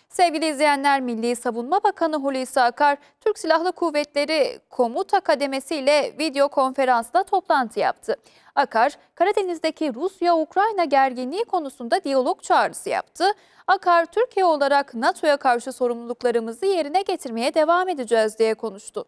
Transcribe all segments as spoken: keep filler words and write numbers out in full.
Sevgili izleyenler, Milli Savunma Bakanı Hulusi Akar, Türk Silahlı Kuvvetleri Komuta Kademesi ile video konferansla toplantı yaptı. Akar, Karadeniz'deki Rusya-Ukrayna gerginliği konusunda diyalog çağrısı yaptı. Akar, Türkiye olarak NATO'ya karşı sorumluluklarımızı yerine getirmeye devam edeceğiz diye konuştu.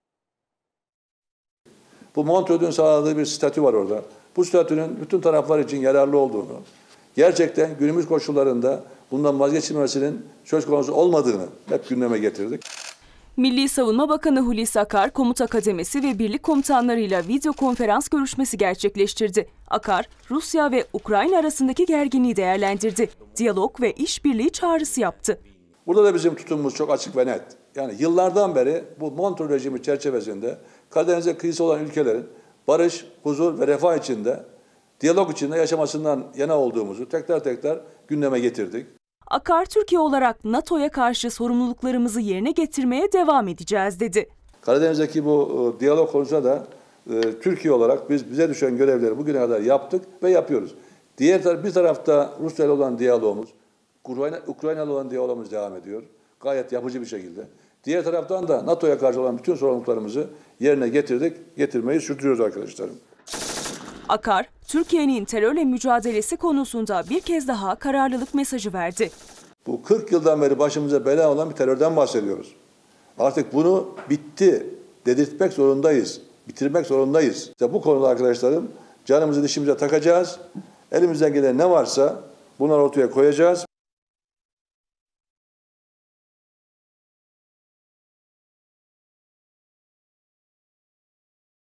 Bu Montreux'un sağladığı bir statü var orada. Bu statünün bütün taraflar için yararlı olduğunu, gerçekten günümüz koşullarında bundan vazgeçilmesinin söz konusu olmadığını hep gündeme getirdik. Milli Savunma Bakanı Hulusi Akar, Komuta Kademesi ve birlik komutanlarıyla video konferans görüşmesi gerçekleştirdi. Akar, Rusya ve Ukrayna arasındaki gerginliği değerlendirdi. Diyalog ve işbirliği çağrısı yaptı. Burada da bizim tutumumuz çok açık ve net. Yani yıllardan beri bu Montreux rejimi çerçevesinde Karadeniz'e kıyısı olan ülkelerin barış, huzur ve refah içinde, diyalog içinde yaşamasından yana olduğumuzu tekrar tekrar gündeme getirdik. Akar, Türkiye olarak NATO'ya karşı sorumluluklarımızı yerine getirmeye devam edeceğiz dedi. Karadeniz'deki bu e, diyalog konusunda da e, Türkiye olarak biz bize düşen görevleri bugüne kadar yaptık ve yapıyoruz. Diğer tar bir tarafta Rusya ile olan diyalogumuz, Ukrayna, Ukrayna ile olan diyalogumuz devam ediyor. Gayet yapıcı bir şekilde. Diğer taraftan da NATO'ya karşı olan bütün sorumluluklarımızı yerine getirdik, getirmeyi sürdürüyoruz arkadaşlarım. Akar, Türkiye'nin terörle mücadelesi konusunda bir kez daha kararlılık mesajı verdi. Bu kırk yıldan beri başımıza bela olan bir terörden bahsediyoruz. Artık bunu bitti dedirtmek zorundayız, bitirmek zorundayız. İşte bu konuda arkadaşlarım canımızı dişimize takacağız. Elimizden gelen ne varsa bunları ortaya koyacağız.